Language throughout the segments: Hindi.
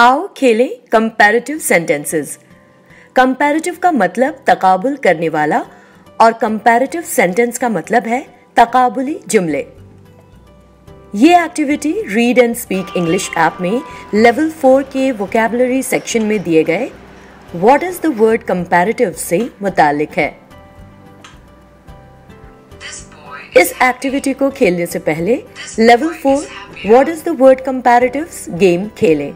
आओ खेलें कंपैरेटिव सेंटेंसेस। कंपैरेटिव का मतलब तकाबुल करने वाला और कंपैरेटिव सेंटेंस का मतलब है तकाबुली जुमले। ये activity read and speak English app में लेवल 4 के वोकैबुलरी सेक्शन में दिए गए what is the word comparative से मुतालिक है। इस एक्टिविटी को खेलने से पहले level 4 what is the word comparatives game खेलें।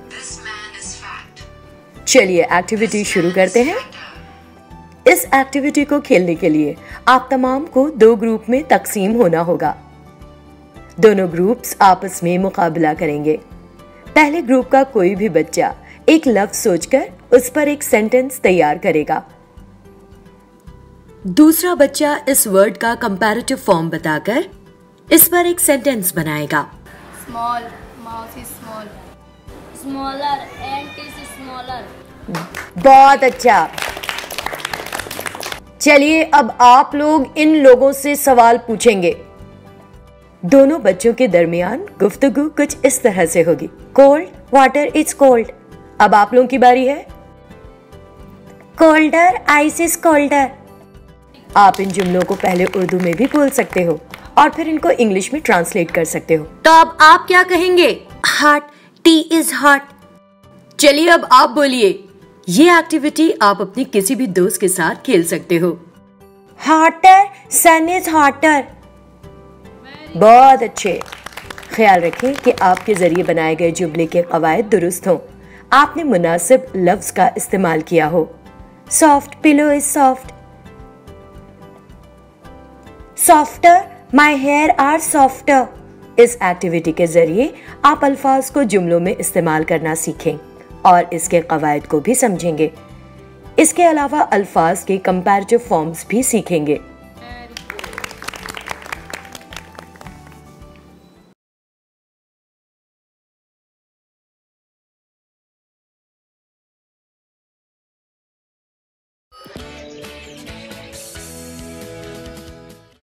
चलिए एक्टिविटी शुरू करते हैं। इस एक्टिविटी को खेलने के लिए आप तमाम को 2 ग्रुप में तकसीम होना होगा। दोनों ग्रुप्स आपस में मुकाबला करेंगे। पहले ग्रुप का कोई भी बच्चा एक लफ्ज सोचकर उस पर एक सेंटेंस तैयार करेगा। दूसरा बच्चा इस वर्ड का कंपैरेटिव फॉर्म बताकर इस पर एक सेंटेंस बनाएगा। Small mouse is small. Smaller ant is smaller. बहुत अच्छा। चलिए अब आप लोग इन लोगों से सवाल पूछेंगे। दोनों बच्चों के दरमियान गुफ्तगू कुछ इस तरह से होगी। Cold water is cold. अब आप लोगों की बारी है। Colder ice is colder. आप इन जुमलों को पहले उर्दू में भी बोल सकते हो और फिर इनको इंग्लिश में ट्रांसलेट कर सकते हो। तो अब आप क्या कहेंगे? Hot tea is hot. चलिए अब आप बोलिए। ये एक्टिविटी आप अपने किसी भी दोस्त के साथ खेल सकते हो। Hotter sun is hotter. बहुत अच्छे। ख्याल रखें कि आपके जरिए बनाए गए जुमले के कवायद दुरुस्त हों। आपने मुनासिब लफ्ज का इस्तेमाल किया हो। Soft pillow is soft. Softer my hair are softer. इस एक्टिविटी के जरिए आप अल्फाज को जुमलों में इस्तेमाल करना सीखें और इसके कवायद को भी समझेंगे। इसके अलावा अल्फाज के कंपैरेटिव फॉर्म्स भी सीखेंगे।